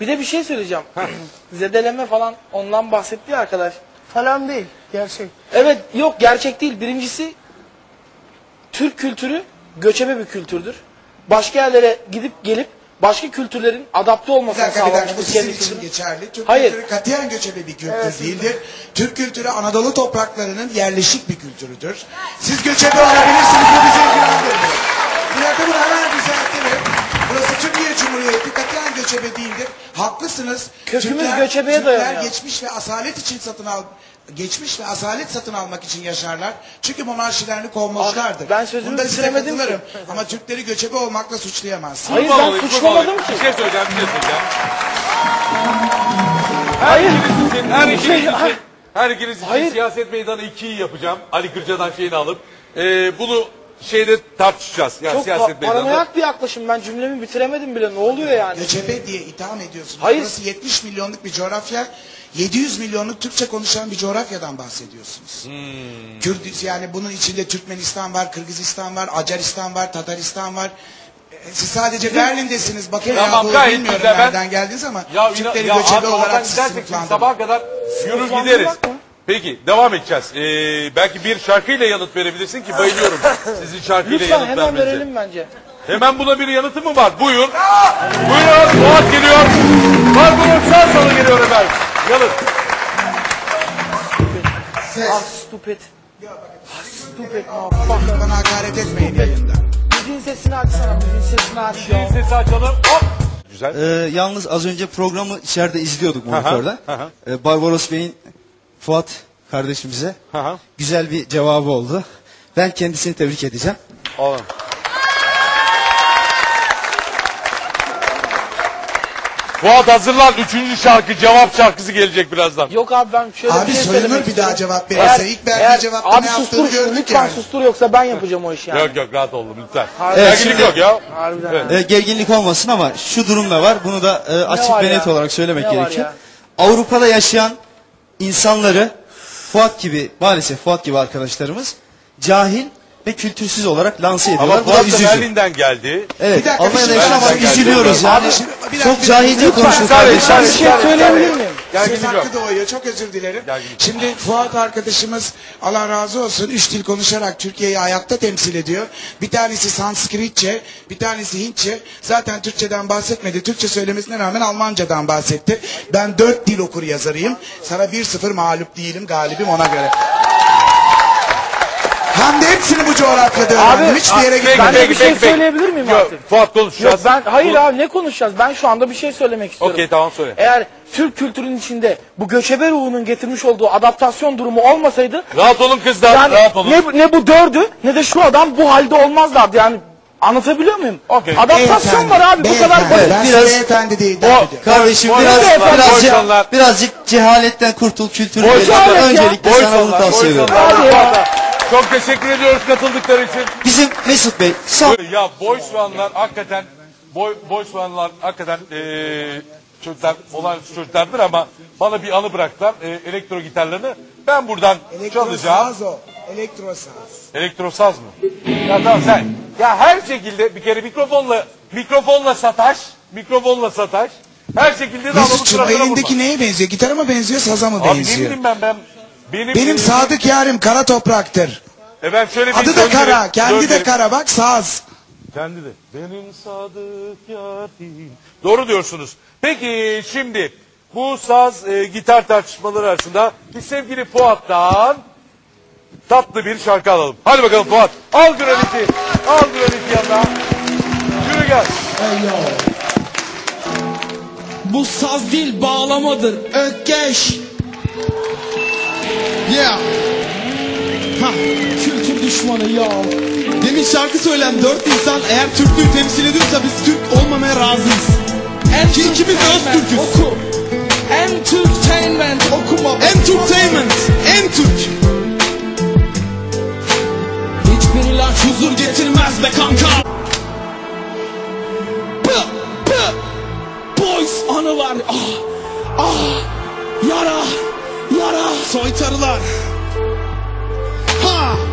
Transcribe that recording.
Bir de bir şey söyleyeceğim. Zedeleme falan ondan bahsetti ya arkadaş. Falan değil. Gerçek. Evet, yok gerçek değil. Birincisi Türk kültürü göçebe bir kültürdür. Başka yerlere gidip gelip başka kültürlerin adapte olmasını Bir sağlamış. dakika, bu sizin için geçerli. Türk Hayır. kültürü katiyen göçebe bir kültür değildir. Türk kültürü Anadolu topraklarının yerleşik bir kültürüdür. Siz göçebe olabilirsiniz, bu bizi ilgilendirmiyor. Bir dakika, bunu hemen düzeltelim. Burası Türkiye Cumhuriyeti, katiyen göçebe değildir. Haklısınız. Kökümüz göçebeye dayanıyor. Türkler geçmiş ve asalet için geçmiş ve asalet satın almak için yaşarlar. Çünkü monarşilerini kovmuşlardır. Ben sözümü Bunda size bitiremedim katılırım. ki. Ama Türkleri göçebe olmakla suçlayamazsınız. Hayır, ben suçlamadım ki. Bir şey söyleyeceğim. Her ikiniz için siyaset meydanı 2'yi yapacağım. Ali Kırca'dan şeyini alıp. Bunu şeyde tartışacağız. Yani Çok siyaset meydanında. paranoyak bir yaklaşım. Ben cümlemi bitiremedim bile. Ne oluyor yani? Göçebe diye itham ediyorsunuz. Hayır. Burası 70 milyonluk bir coğrafya. 700 milyonluk Türkçe konuşan bir coğrafyadan bahsediyorsunuz. Kürt, yani bunun içinde Türkmenistan var, Kırgızistan var, Acaristan var, Tataristan var. Siz sadece Berlin'desiniz. Bakın tamam, ya, gayet bilmiyorum güzel. nereden geldiniz ama Türkleri ya göçebe abi, olarak siz gidersek sınıflandırın. sabaha kadar yürür gideriz. Peki devam edeceğiz. Belki bir şarkıyla yanıt verebilirsin ki bayılıyorum sizin şarkıyla Lütfen yanıt hemen vermenize. verelim bence. Hemen buna bir yanıtı mı var? Buyur. Buyurun. Fuat geliyor. Barbaros Şansalı geliyor efendim. Yanıt. Ah stupid. Ah stupid motherfucker. Bana hakaret etmeyin yayında. Müziğin sesini açsana. Müziğin sesini aç ya. Sesi açalım. Hop. Güzel. Yalnız az önce programı içeride izliyorduk monitörde. Barbaros Bey'in Fuat kardeşimize güzel bir cevabı oldu. Ben kendisini tebrik edeceğim. Oğlum. Fuat hazırlan. 3. şarkı, cevap şarkısı gelecek birazdan. Yok abi, ben şöyle Abi bir şey soyunur söylemek bir daha istiyorum. cevap verirse. İlk verdiği cevapta abi ne yaptığını sustur şunu, gördük lütfen yani. sustur, yoksa ben yapacağım o işi yani. Yok rahat olun lütfen. Harbiden. Gerginlik yok ya. Harbiden. Evet. Gerginlik olmasın ama şu durum da var. Bunu da açık var ve ya? net olarak söylemek Ne var gerekiyor. ya? Avrupa'da yaşayan insanları Fuat gibi, maalesef Fuat gibi arkadaşlarımız cahil ve kültürsüz olarak lanse ediyorlar. Ama Bu da Fuat da üzücü. Berlin'den geldi. Evet, Bir dakika, Almanya'da bir şey yaşayan ama söyleyeyim. üzülüyoruz yani. Abi şimdi bir dakika, Çok cahilce konuşuyor kardeşim. Bir şey söyleyebilir miyim? Söz Gerginlik yok. hakkı doğuyor. Çok özür dilerim. Gerginlik. Şimdi Fuat arkadaşımız, Allah razı olsun, 3 dil konuşarak Türkiye'yi ayakta temsil ediyor. Bir tanesi Sanskritçe, bir tanesi Hintçe. Zaten Türkçeden bahsetmedi. Türkçe söylemesine rağmen Almancadan bahsetti. Ben 4 dil okur yazarıyım. Sana 1-0 mağlup değilim, galibim ona göre. Hem de hepsini bu coğrafyada öğrendim. Hiçbir yere peki, gitmedim. Ben de peki, bir şey peki. söyleyebilir miyim Yok, artık? Fuat konuşacağız. Yok hayır abi, ne konuşacağız? Ben şu anda bir şey söylemek istiyorum. Okey, tamam, söyle. Eğer Türk kültürünün içinde bu göçebe ruhunun getirmiş olduğu adaptasyon durumu olmasaydı, Rahat olun kızlar, yani rahat olun. ne bu dördü ne de şu adam bu halde olmazlardı yani. Anlatabiliyor muyum? Okey. Adaptasyon var abi, bu kadar basit. Ben Biraz- size beyefendi diye hitap ediyorum. Kardeşim birazcık cehaletten kurtul, kültürü Boş verin. ver ya. Öncelikle sana bunu tavsiye ediyorum. Hadi ya. Çok teşekkür ediyoruz katıldıkları için. Bizim Mesut Bey son Ya boysoğanlar hakikaten çocuklar olan çocuklardır ama bana bir anı bıraktılar. Elektro gitarlarını. Ben buradan çalacağım. Elektrosaz o. Elektrosaz. Elektrosaz mı? Ya tamam sen. Ya her şekilde bir kere mikrofonla sataş. Her şekilde de adamın Mesut'cum, suratına vurma. elindeki neye benziyor? Gitara mı benziyor, saza mı Abi ne benziyor? bileyim ben Benim sadık yarim kara topraktır. Ben şöyle bir Adı da döndüreyim, kara, kendi de döndüreyim. kara, bak saz. Kendi de. Benim sadık yarim. Doğru diyorsunuz. Peki şimdi bu saz gitar tartışmaları arasında biz sevgili Fuat'tan tatlı bir şarkı alalım. Hadi bakalım Fuat. Al graniti. Al graniti yanına. Yürü gel. Bu saz değil, bağlamadır. Ökkeş. Yeah. Ha, kültür düşmanı ya. Demin şarkı söyleyen 4 insan eğer Türklüğü temsil ediyorsa biz Türk olmamaya razıyız. İkimiz de Öztürk'üz. Oku. Entertainment okuma. Entertainment. En Türk. Hiçbir ilaç huzur getirmez be kanka. Boys anılar. Yara. Soytarılar. Ha.